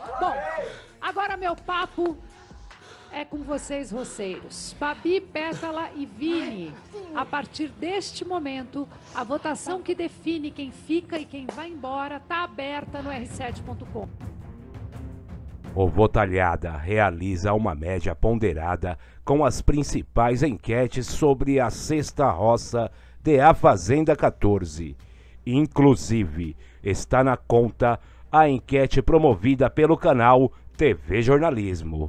Bom, agora meu papo é com vocês, roceiros. Babi, Pétala e Vini. A partir deste momento, a votação que define quem fica e quem vai embora está aberta no r7.com. O Votalhada realiza uma média ponderada com as principais enquetes sobre a sexta roça de A Fazenda 14. Inclusive, está na conta a enquete promovida pelo canal TV Jornalismo.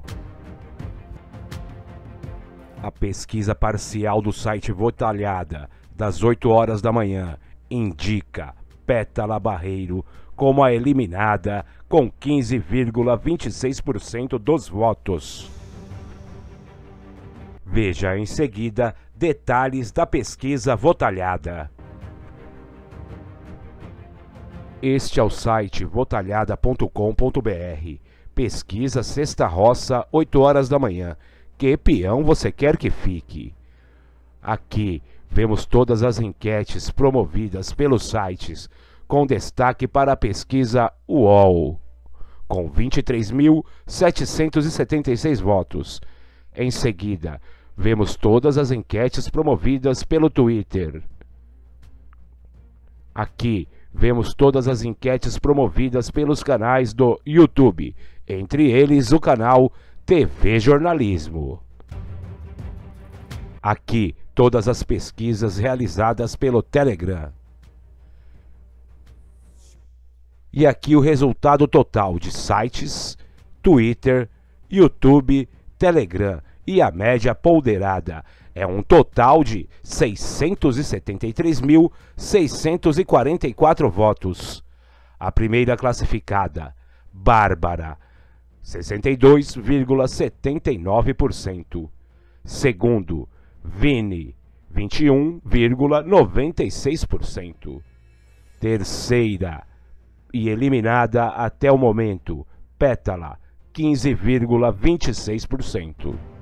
A pesquisa parcial do site Votalhada, das 8 horas da manhã, indica Pétala Barreiro como a eliminada com 15,26% dos votos. Veja em seguida detalhes da pesquisa Votalhada. Este é o site votalhada.com.br. Pesquisa Sexta Roça, 8 horas da manhã. Que peão você quer que fique? Aqui vemos todas as enquetes promovidas pelos sites, com destaque para a pesquisa UOL, com 23.776 votos. Em seguida, vemos todas as enquetes promovidas pelo Twitter. Aqui vemos todas as enquetes promovidas pelos canais do YouTube, entre eles o canal TV Jornalismo. Aqui, todas as pesquisas realizadas pelo Telegram. E aqui o resultado total de sites, Twitter, YouTube, Telegram e a média ponderada. É um total de 673.644 votos. A primeira classificada, Bárbara, 62,79%. Segundo, Vini, 21,96%. Terceira e eliminada até o momento, Pétala, 15,26%.